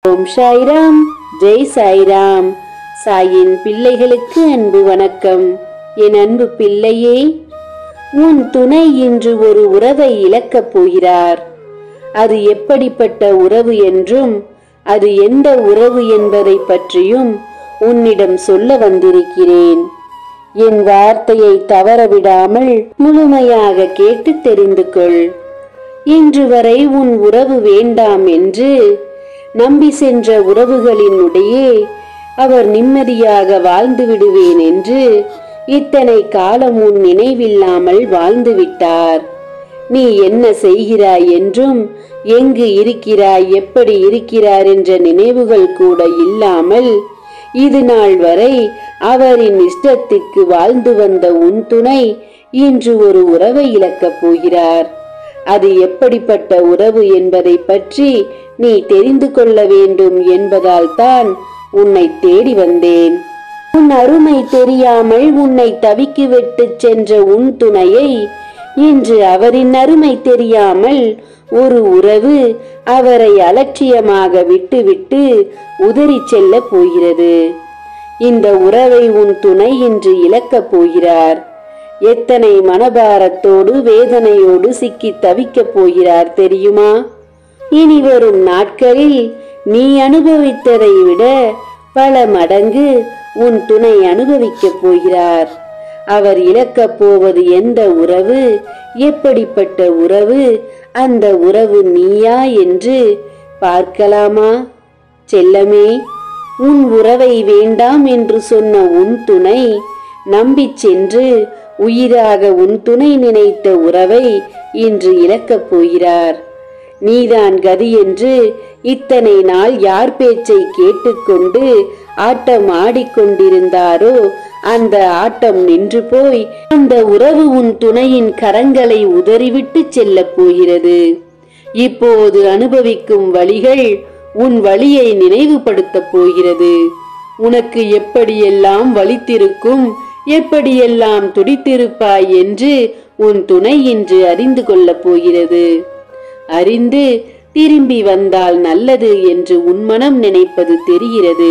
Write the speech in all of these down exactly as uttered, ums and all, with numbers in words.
ஓம் சாய்ராம், ஜெய் சாய்ராம். சாயின் பிள்ளைகளுக்கு அன்பு வணக்கம். என் அன்பு பிள்ளையே, உன் துணை இன்று ஒரு உறவை இழக்கப் போகிறார். அது எப்படிப்பட்ட உறவு என்றும் அது எந்த உறவு என்பதை பற்றியும் உன்னிடம் சொல்ல வந்திருக்கிறேன். என் வார்த்தையை தவறவிடாமல் முழுமையாக கேட்டு தெரிந்து கொள். இன்று வரை உன் உறவு வேண்டாம் என்று நம்பி சென்ற உறவுகளினுடையே அவர் நிம்மதியாக வாழ்ந்து விடுவேன் என்று இத்தனை காலம் உன் நினைவில்லாமல் வாழ்ந்து விட்டார். நீ என்ன செய்கிறாய் என்றும் எங்கு இருக்கிறாய், எப்படி இருக்கிறார் என்ற நினைவுகள் கூட இல்லாமல் இது நாள் வரை அவரின் இஷ்டத்திற்கு வாழ்ந்து வந்த உன் துணை இன்று ஒரு உறவை இழக்கப் போகிறார். அது எப்படிப்பட்ட உறவு என்பதை பற்றி நீ தெரிந்து கொள்ள வேண்டும் என்பதால் தான் உன்னை தேடி வந்தேன். உன் அருமை தெரியாமல் உன்னை தவிக்கி விட்டு சென்ற உன் துணையை இன்று அவரின் அருமை தெரியாமல் ஒரு உறவு அவரை அலட்சியமாக விட்டுவிட்டு உதறி செல்ல போகிறது. இந்த உறவை உன் துணை இன்று இழக்கப் போகிறார். எத்தனை மனபாரத்தோடு வேதனையோடு சிக்கி தவிக்கப் போகிறார் தெரியுமா? இனி வரும் நாட்களில் நீ அனுபவித்ததை விட பல மடங்கு உன் துணை அனுபவிக்கப் போகிறார். அவர் இழக்கப் போவது எந்த உறவு, எப்படிப்பட்ட உறவு, அந்த உறவு நீயா என்று பார்க்கலாமா? செல்லமே, உன் உறவை வேண்டாம் என்று சொன்ன உன் துணை நம்பி சென்று உயிராக உன் துணை நினைத்த உறவை இன்று இழக்கப் போகிறார். நீதான் கதி என்று இத்தனை நாள் யார் பேச்சை கேட்டுக்கொண்டு ஆட்டம் ஆடிக்கொண்டிருந்தாரோ அந்த ஆட்டம் நின்று போய் அந்த உறவு உன் துணையின் கரங்களை உதறிவிட்டு செல்ல போகிறது. இப்போது அனுபவிக்கும் வலிகள் உன் வலியை நினைவுபடுத்த போகிறது. உனக்கு எப்படியெல்லாம் வலித்திருக்கும், எப்படியெல்லாம் துடித்திருப்பாய் என்று உன் துணை இன்று அறிந்து கொள்ள போகிறது. அறிந்து திரும்பி வந்தால் நல்லது என்று உன் மனம் நினைப்பது தெரிகிறது.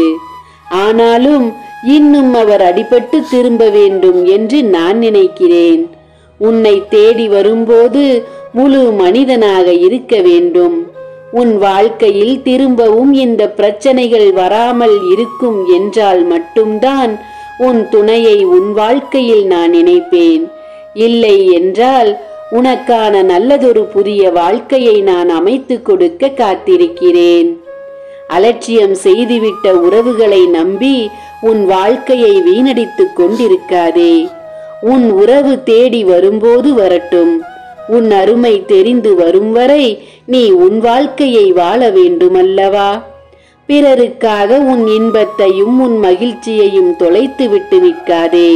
ஆனாலும் இன்னும் அவர் அடிபட்டு திரும்ப வேண்டும் என்று நான் நினைக்கிறேன். உன்னை தேடி வரும்போது முழு மனிதனாக இருக்க வேண்டும். உன் வாழ்க்கையில் திரும்பவும் இந்த பிரச்சனைகள் வராமல் இருக்கும் என்றால் மட்டும்தான் உன் துணையை உன் வாழ்க்கையில் நான் நினைப்பேன். இல்லை என்றால் உனக்கான நல்லதொரு புதிய வாழ்க்கையை நான் அமைத்து கொடுக்க காத்திருக்கிறேன். அலட்சியம் செய்துவிட்ட உறவுகளை நம்பி உன் வாழ்க்கையை வீணடித்துக் கொண்டிருக்காதே. உன் உறவு தேடி வரும்போது வரட்டும். உன் அருமை தெரிந்து வரும் வரை நீ உன் வாழ்க்கையை வாழ வேண்டுமல்லவா? பிறருக்காக உன் இன்பத்தையும் உன் மகிழ்ச்சியையும் தொலைத்து விட்டு விட்டாதே.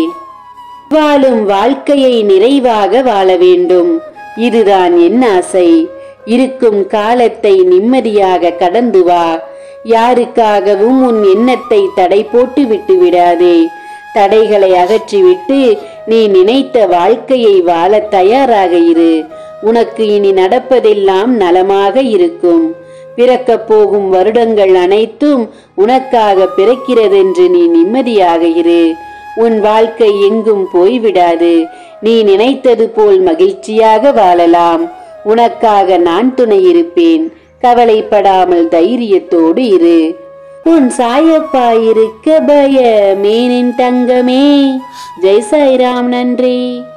வாழும் வாழ்க்கையை நிறைவாக வாழ வேண்டும். இதுதான் என் ஆசை. இருக்கும் காலத்தை நிம்மதியாக கடந்து வா. யாருக்காகவும் உன் எண்ணத்தை தடை போட்டு விட்டு விடாதே. தடைகளை அகற்றிவிட்டு நீ நினைத்த வாழ்க்கையை வாழ தயாராக இரு. உனக்கு இனி நடப்பதெல்லாம் நலமாக இருக்கும். பிறக்கப் போகும் வருடங்கள் அனைத்தும் உனக்காக பிறக்கிறதென்று நீ நிம்மதியாக இரு. உன் வாழ்க்கை எங்கும் போய்விடாது. நீ நினைத்தது போல் மகிழ்ச்சியாக வாழலாம். உனக்காக நான் துணை இருப்பேன். கவலைப்படாமல் தைரியத்தோடு இரு. உன் சாயப்பா இருக்க பயமேனின் தங்கமே. ஜெய் சாய்ராம். நன்றி.